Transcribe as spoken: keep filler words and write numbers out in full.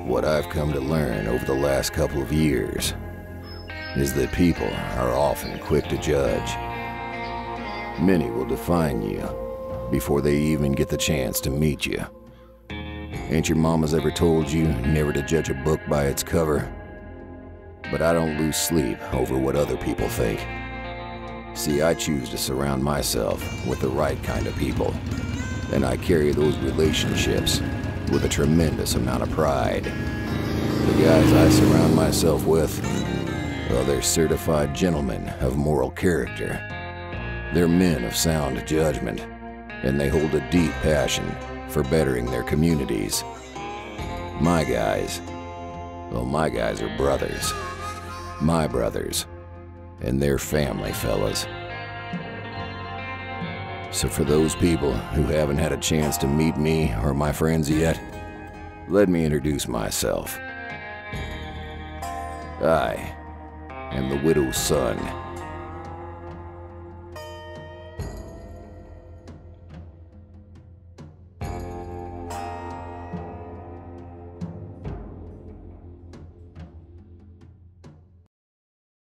What I've come to learn over the last couple of years is that people are often quick to judge. Many will define you before they even get the chance to meet you. Ain't your mamas ever told you never to judge a book by its cover? But I don't lose sleep over what other people think. See, I choose to surround myself with the right kind of people, and I carry those relationships with a tremendous amount of pride. The guys I surround myself with, well, they're certified gentlemen of moral character. They're men of sound judgment, and they hold a deep passion for bettering their communities. My guys, well, my guys are brothers. My brothers, and they're family, fellas. So for those people who haven't had a chance to meet me or my friends yet, let me introduce myself. I am the widow's son.